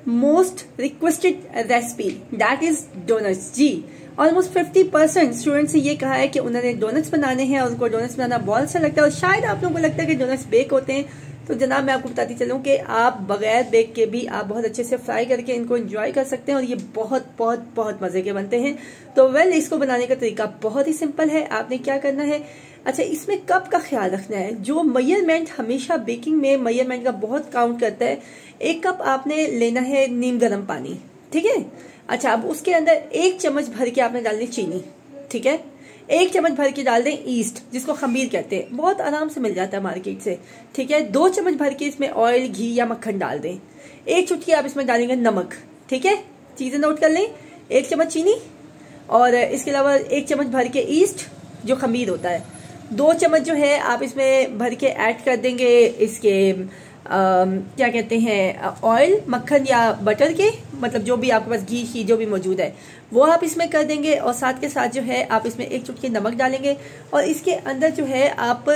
Most requested recipe, that is doughnuts. जी, almost 50% students से ये कहा है कि उन्होंने डोनट्स बनाने हैं और उनको डोनट्स बनाना बहुत अच्छा लगता है। और शायद आप लोगों को लगता है कि डोनट्स बेक होते हैं, तो जनाब मैं आपको बताती चलूं कि आप बगैर बेक के भी आप बहुत अच्छे से फ्राई करके इनको एंजॉय कर सकते हैं और ये बहुत बहुत बहुत मजे के बनते हैं। तो इसको बनाने का तरीका बहुत ही सिंपल है। आपने क्या करना है, अच्छा इसमें कप का ख्याल रखना है। जो मेजरमेंट हमेशा बेकिंग में मेजरमेंट का बहुत काउंट करता है। 1 कप आपने लेना है नीम गर्म पानी, ठीक है। अच्छा, अब उसके अंदर 1 चम्मच भर के आपने डालनी चीनी, ठीक है। 1 चम्मच भर के डाल दें ईस्ट, जिसको खमीर कहते हैं, बहुत आराम से मिल जाता है मार्केट से, ठीक है। 2 चम्मच भर के इसमें ऑयल, घी या मक्खन डाल दें। 1 चुटकी आप इसमें डालेंगे नमक, ठीक है। चीजें नोट कर लें, 1 चम्मच चीनी और इसके अलावा 1 चम्मच भर के ईस्ट जो खमीर होता है। 2 चम्मच जो है आप इसमें भर के ऐड कर देंगे इसके क्या कहते हैं, ऑयल, मक्खन या बटर के, मतलब जो भी आपके पास घी जो भी मौजूद है वो आप इसमें कर देंगे। और साथ के साथ जो है आप इसमें 1 चुटकी नमक डालेंगे। और इसके अंदर जो है आप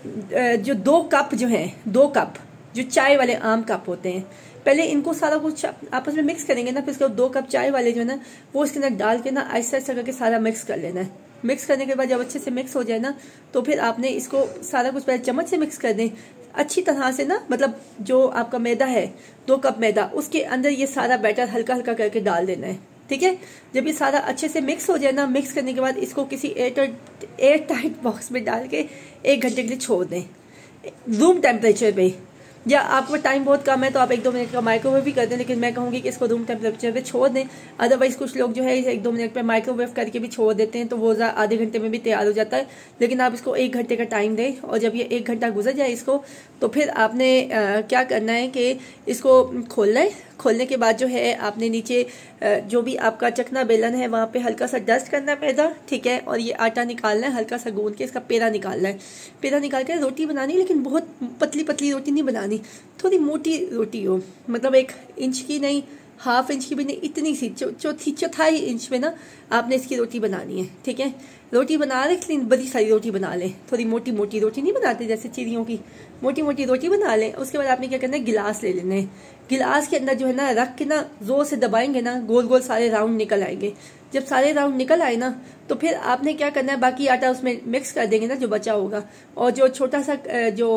जो 2 कप जो है, 2 कप जो चाय वाले आम कप होते हैं, पहले इनको सारा कुछ आपस में मिक्स करेंगे ना। फिर उसके बाद 2 कप चाय वाले जो है ना वो इसके अंदर डाल के ना ऐसा ऐसा करके सारा मिक्स कर लेना है। मिक्स करने के बाद जब अच्छे से मिक्स हो जाए ना, तो फिर आपने इसको सारा कुछ पहले चम्मच से मिक्स कर दें अच्छी तरह से ना। मतलब जो आपका मैदा है, 2 कप मैदा, उसके अंदर ये सारा बैटर हल्का हल्का करके डाल देना है, ठीक है। जब ये सारा अच्छे से मिक्स हो जाए ना, मिक्स करने के बाद इसको किसी एयर टाइट बॉक्स में डाल के 1 घंटे के लिए छोड़ दें रूम टेम्परेचर पे। या आपको टाइम बहुत कम है तो आप 1-2 मिनट का माइक्रोवेव भी कर दें, लेकिन मैं कहूंगी कि इसको रूम टेम्परेचर पे छोड़ दें। अदरवाइज कुछ लोग जो है 1-2 मिनट पे माइक्रोवेव करके भी छोड़ देते हैं, तो वो आधे घंटे में भी तैयार हो जाता है। लेकिन आप इसको 1 घंटे का टाइम दें और जब ये 1 घंटा गुजर जाए इसको, तो फिर आपने क्या करना है कि इसको खोलना है। खोलने के बाद जो है आपने नीचे जो भी आपका चकना बेलन है वहां पे हल्का सा डस्ट करना है मैदा, ठीक है। और ये आटा निकालना है, हल्का सा गूंद के इसका पेड़ा निकालना है। पेड़ा निकाल के रोटी बनानी, लेकिन बहुत पतली पतली रोटी नहीं बनानी, थोड़ी मोटी रोटी हो, मतलब 1 इंच की नहीं, 1/2 इंच की भी नहीं, इतनी सी चौथाई इंच में ना आपने इसकी रोटी बनानी है, ठीक है। रोटी बना लें, लेकिन बड़ी सारी रोटी बना लें। थोड़ी मोटी मोटी रोटी नहीं बनाते जैसे चिड़ियों की, मोटी मोटी रोटी बना लें। उसके बाद आपने क्या करना है, गिलास ले लेने। गिलास के अंदर जो है ना रख के ना जोर से दबाएंगे ना, गोल गोल सारे राउंड निकल आएंगे। जब सारे राउंड निकल आए ना, तो फिर आपने क्या करना है, बाकी आटा उसमें मिक्स कर देंगे ना जो बचा होगा। और जो छोटा सा जो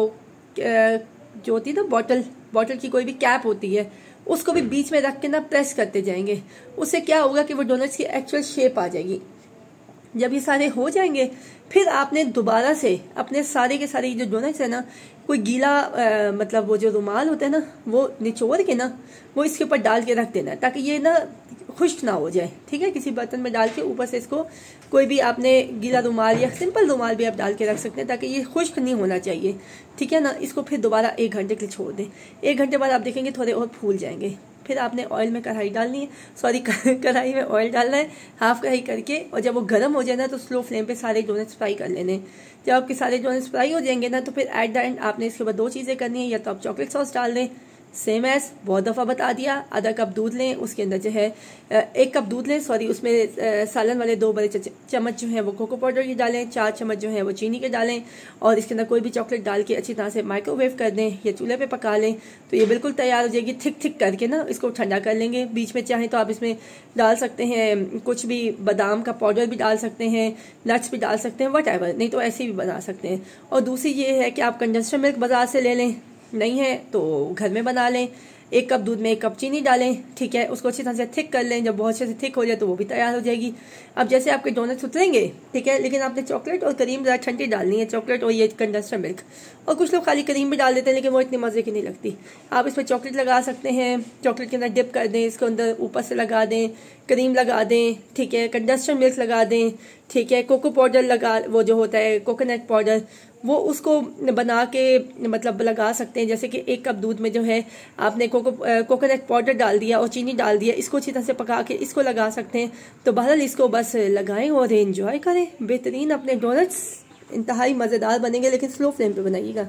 होती है ना बॉटल की कोई भी कैप होती है, उसको भी बीच में रख के ना प्रेस करते जाएंगे। उससे क्या होगा कि वो डोनट्स की एक्चुअल शेप आ जाएगी। जब ये सारे हो जाएंगे, फिर आपने दोबारा से अपने सारे के सारे जो डोनट्स है ना, कोई गीला मतलब वो जो रुमाल होता है ना, वो निचोड़ के ना वो इसके ऊपर डाल के रख देना है, ताकि ये ना खुश्क ना हो जाए, ठीक है। किसी बर्तन में डाल के ऊपर से इसको कोई भी आपने गीला रुमाल या सिंपल रुमाल भी आप डाल के रख सकते हैं, ताकि ये खुश्क नहीं होना चाहिए, ठीक है ना। इसको फिर दोबारा 1 घंटे के लिए छोड़ दें। 1 घंटे बाद आप देखेंगे थोड़े और फूल जाएंगे। फिर आपने ऑयल में कढ़ाई डालनी है, सॉरी कढ़ाई में ऑयल डालना है, हाफ कढ़ाई करके। और जब वो गर्म हो जाए ना, तो स्लो फ्लेम पे सारे डोनट्स फ्राई कर लेने। जब आपके सारे डोनट्स फ्राई हो जाएंगे ना, तो फिर एट द एंड आपने इसके बाद 2 चीजें करनी है। या तो आप चॉकलेट सॉस डाल दें, सेम एज बहुत दफा बता दिया। आधा कप दूध लें, उसके अंदर जो है 1 कप दूध लें, सॉरी उसमें सालन वाले 2 बड़े चम्मच जो है वो कोको पाउडर के डालें, 4 चम्मच जो है वो चीनी के डालें। और इसके अंदर कोई भी चॉकलेट डाल के अच्छी तरह से माइक्रोवेव कर दें या चूल्हे पे पका लें, तो ये बिल्कुल तैयार हो जाएगी। थिक करके ना इसको ठंडा कर लेंगे। बीच में चाहें तो आप इसमें डाल सकते हैं कुछ भी, बादाम का पाउडर भी डाल सकते हैं, नट्स भी डाल सकते हैं, वट नहीं तो ऐसे भी बना सकते हैं। और दूसरी ये है कि आप कंडेंस्ड मिल्क बाजार से ले लें, नहीं है तो घर में बना लें। 1 कप दूध में 1 कप चीनी डालें, ठीक है। उसको अच्छी तरह से थिक कर लें। जब बहुत अच्छे से थिक हो जाए तो वो भी तैयार हो जाएगी। अब जैसे आपके डोनट्स उतरेंगे, ठीक है, लेकिन आपने चॉकलेट और क्रीम ज़रा ठंडी डालनी है, चॉकलेट और ये कंडेंस्ड मिल्क। और कुछ लोग खाली क्रीम भी डाल देते हैं, लेकिन वो इतनी मजे की नहीं लगती। आप इसमें चॉकलेट लगा सकते हैं, चॉकलेट के अंदर डिप कर दें, इसके अंदर ऊपर से लगा दें, क्रीम लगा दें, ठीक है, कंडेंस्ड मिल्क लगा दें, ठीक है, कोको पाउडर लगा, वो जो होता है कोकोनट पाउडर, वो उसको बना के मतलब लगा सकते हैं। जैसे कि 1 कप दूध में जो है आपने कोकोनट पाउडर डाल दिया और चीनी डाल दिया, इसको अच्छी तरह से पका के इसको लगा सकते हैं। तो बहरहाल इसको बस लगाएं और एंजॉय करें। बेहतरीन अपने डोनट्स इंतहाई मजेदार बनेंगे, लेकिन स्लो फ्लेम पे बनाइएगा।